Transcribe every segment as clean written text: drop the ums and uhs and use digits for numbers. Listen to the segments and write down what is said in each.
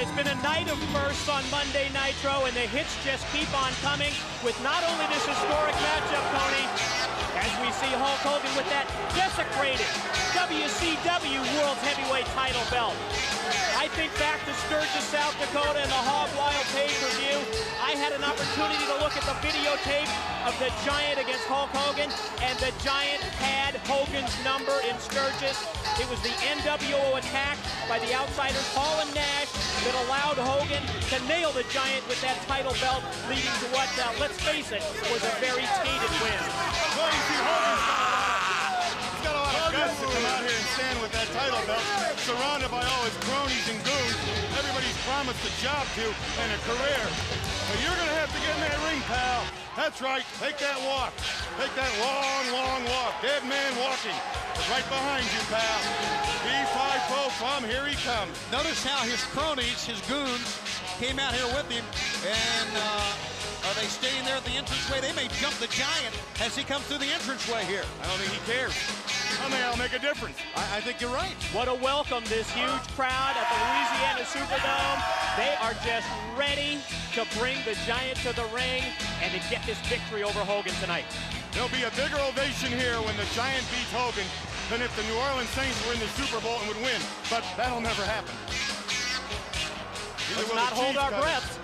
it's been a night of firsts on Monday Nitro, and the hits just keep on coming with not only this historic matchup, Tony, as we see Hulk Hogan with that desecrated WCW World Heavyweight title belt. I think back to Sturgis, South Dakota, and the Hog Wild pay-per-view. I had an opportunity to look at the videotape of the Giant against Hulk Hogan, and the Giant had Hogan's number in Sturgis. It was the NWO attack by the outsiders, Paul and Nash, that allowed Hogan to nail the Giant with that title belt, leading to what, let's face it, was a very tainted win. Well, you see Hogan's got a lot of guts to come out here and stand with that title belt, surrounded by all his cronies and goons. Everybody's promised a job to and a career. But you're going to have to get in that ring, pal. That's right. Take that walk. Take that long, long walk. Dead man walking. Right behind you, pal. B5 from here he comes. Notice how his cronies, his goons, came out here with him, and are they staying there at the entranceway? They may jump the Giant as he comes through the entranceway here. I don't think he cares. I mean, I'll make a difference. I think you're right. What a welcome, this huge crowd at the Louisiana Superdome. They are just ready to bring the Giant to the ring and to get this victory over Hogan tonight. There'll be a bigger ovation here when the Giant beats Hogan than if the New Orleans Saints were in the Super Bowl and would win. But that'll never happen. Let's not hold our breaths.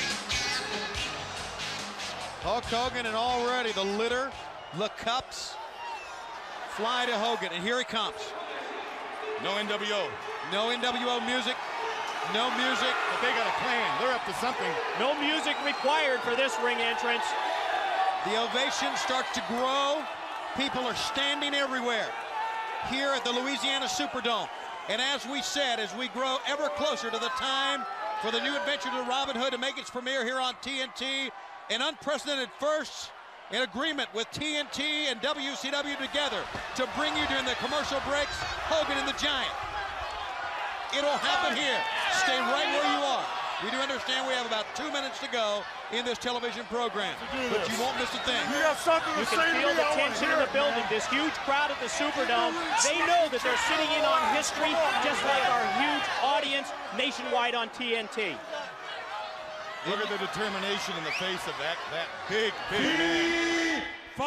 Hulk Hogan, and already the litter, the cups, fly to Hogan, and here he comes. No NWO. No NWO music. No music. But they got a plan. They're up to something. No music required for this ring entrance. The ovation starts to grow. People are standing everywhere here at the Louisiana Superdome. And as we said, as we grow ever closer to the time for the new adventure to Robin Hood to make its premiere here on TNT, an unprecedented first in agreement with TNT and WCW together to bring you during the commercial breaks, Hogan and the Giant. It'll happen here. Stay right where you are. We do understand we have about 2 minutes to go in this television program, but you won't miss a thing. You got something to say to me? You can feel the tension in the building. This huge crowd at the Superdome, they know that they're sitting in on history, just like our huge audience nationwide on TNT. Look at the determination in the face of that big man.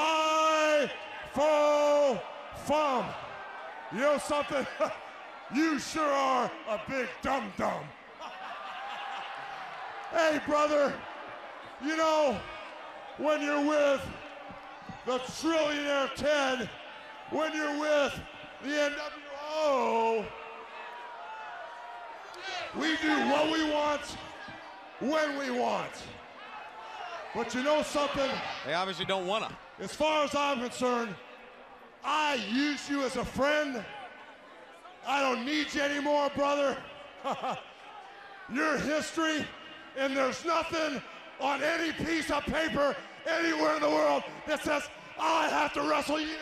B5 You know something? You sure are a big dum-dum. Hey, brother, you know, when you're with the trillionaire Ted, when you're with the NWO, we do what we want, when we want. But you know something? They obviously don't want to. As far as I'm concerned, I use you as a friend. I don't need you anymore, brother. Your history, and there's nothing on any piece of paper anywhere in the world that says I have to wrestle you.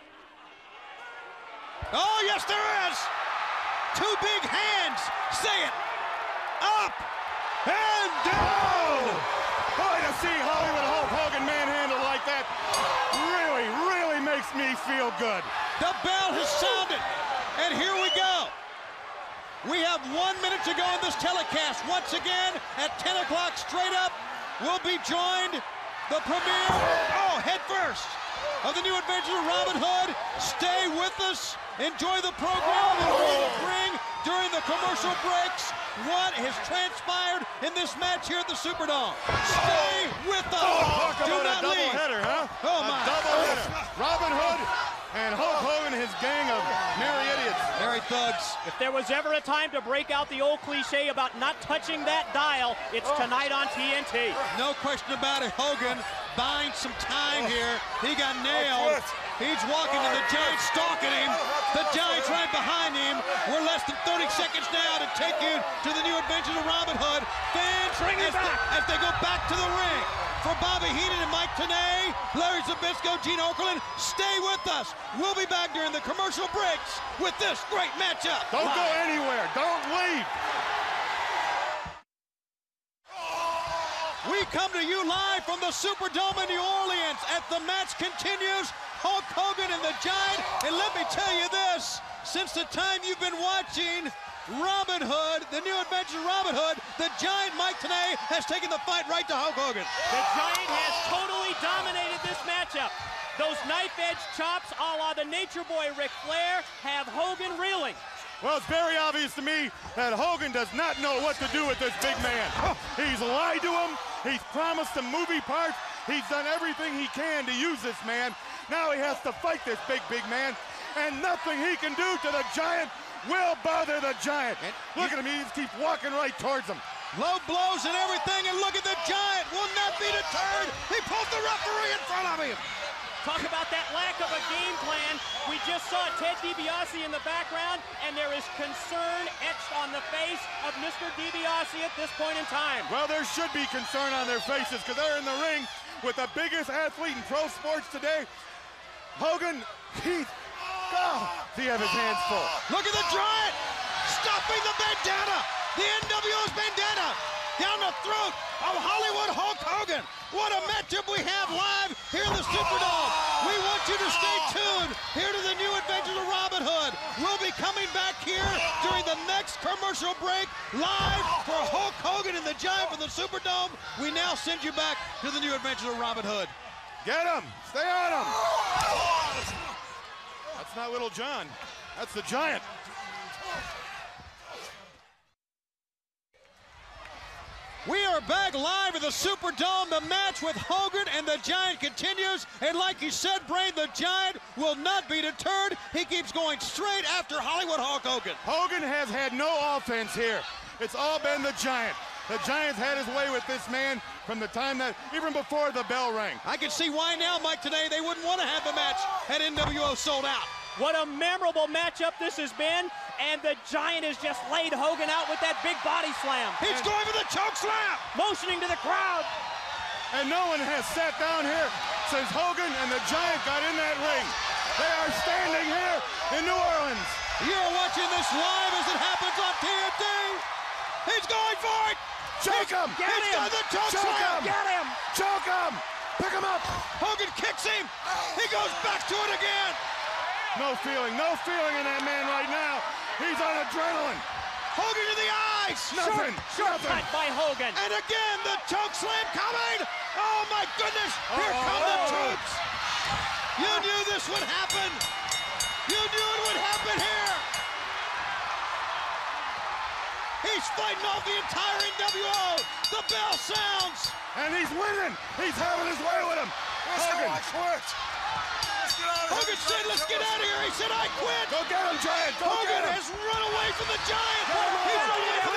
Oh, yes, there is. Two big hands. Say it. Up and down. Boy, to see Hollywood Hulk Hogan manhandled like that really makes me feel good. The bell has sounded, and here we go. We have 1 minute to go in this telecast. Once again, at 10 o'clock straight up, we'll be joined, the premiere, head first, of the new adventure of Robin Hood. Stay with us. Enjoy the program that we will bring during the commercial breaks. What has transpired in this match here at the Superdome. Stay with us. Talk Do about not a leave. doubleheader, huh? Oh, my. A doubleheader. Robin Hood and Hulk Hogan and his gang of merry idiots. Merry thugs. If there was ever a time to break out the old cliche about not touching that dial, it's tonight on TNT. No question about it. Hogan buying some time here. He got nailed. He's walking and the Giant's stalking him. The Giant's right behind him. We're less than 30 seconds now to take you to the new adventures of Robin Hood. Fans, as they go back to the ring. For Bobby Heenan and Mike Tenay, Larry Zbyszko, Gene Okerlund, stay with us. We'll be back during the commercial breaks with this great matchup. Don't go anywhere. Don't leave. We come to you live from the Superdome in New Orleans as the match continues. Hulk Hogan and the Giant. And let me tell you this, since the time you've been watching Robin Hood, the new adventure Robin Hood. The Giant Mike today has taken the fight right to Hulk Hogan. The Giant has totally dominated this matchup. Those knife-edge chops a la the Nature Boy Ric Flair have Hogan reeling. Well, it's very obvious to me that Hogan does not know what to do with this big man. He's lied to him. He's promised him movie parts. He's done everything he can to use this man. Now he has to fight this big man, and nothing he can do to the Giant will bother the Giant. Look at him, he just keeps walking right towards him. Low blows and everything, and look at the Giant will not be deterred. He pulled the referee in front of him. Talk about that lack of a game plan. We just saw Ted DiBiase in the background, and there is concern etched on the face of Mr. DiBiase at this point in time. Well, there should be concern on their faces because they're in the ring with the biggest athlete in pro sports today. Hogan, he have his hands full. Look at the Giant stopping the bandana, the NWO's bandana, down the throat of Hollywood Hulk Hogan. What a matchup we have live here in the Superdome. We want you to stay tuned here to the new adventures of Robin Hood. We'll be coming back here during the next commercial break live for Hulk Hogan and the Giant from the Superdome. We now send you back to the new adventures of Robin Hood. Get him! Stay on him! That's not Little John. That's the Giant. We are back live at the Superdome. The match with Hogan and the Giant continues. And like you said, Brain, the Giant will not be deterred. He keeps going straight after Hollywood Hulk Hogan. Hogan has had no offense here. It's all been the Giant. The Giant's had his way with this man from the time that, even before the bell rang. I can see why now, Mike, today they wouldn't want to have the match had NWO sold out. What a memorable matchup this has been, and the Giant has just laid Hogan out with that big body slam. He's going for the choke slam! Motioning to the crowd. And no one has sat down here since Hogan and the Giant got in that ring. They are standing here in New Orleans. You're watching this live as it happens on TNT. He's going for it! Choke him! Get He's him! done the choke Choke slam! him! Get him! Choke him! Pick him up! Hogan kicks him! He goes back to it again! No feeling in that man right now. He's on adrenaline. Hogan to the eyes! Nothing. Short cut by Hogan. And again, the choke slam coming! Oh my goodness! Here come the troops! You knew this would happen! You knew it would happen here! He's fighting off the entire NWO! The bell sounds! And he's winning. He's having his way with him. Hogan. Hogan said, let's get out of here. He said, I quit. Go get him, Giant. Go Hogan get him. has run away from the Giant. Come on. He's going for